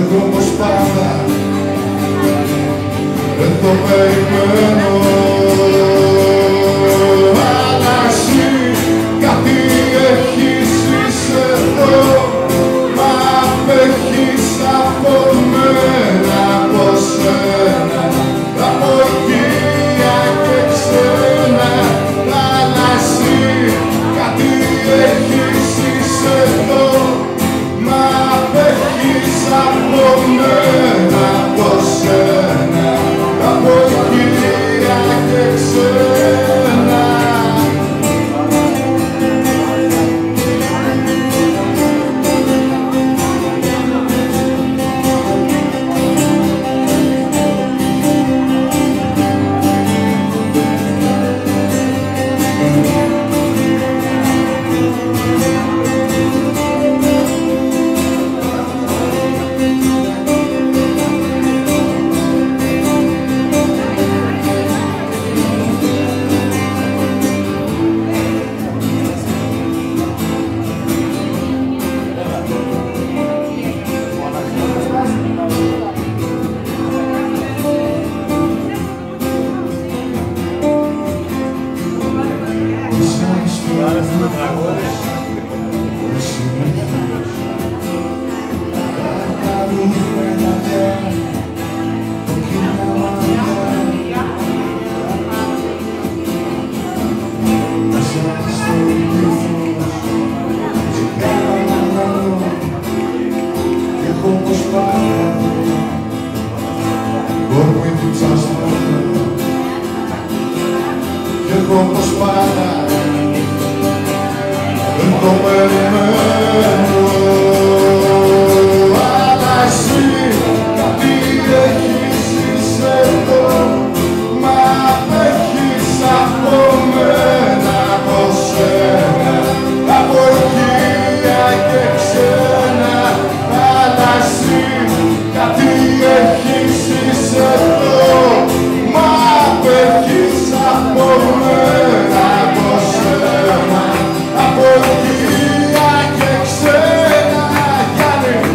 εγώ όπως πάντα δεν το περιμένω. Αλλά εσύ κάτι έχεις, είσαι εδώ, μα απέχεις από μένα, από σένα, από οικία και ξένα. Αλλά εσύ κάτι έχεις, είσαι εδώ, μα απέχεις από μένα, από σένα, από οικία και ξένα. Όπως πάντα δεν το περιμένω. Αλλά εσύ κάτι έχεις, είσαι εδώ, μα απέχεις από μένα, από σένα, από οικία και ξένα. Αλλά εσύ κάτι έχεις, είσαι εδώ, μα απέχεις από μένα, από σένα, από οικία και ξένα. Γιάννη.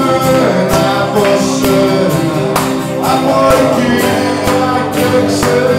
Say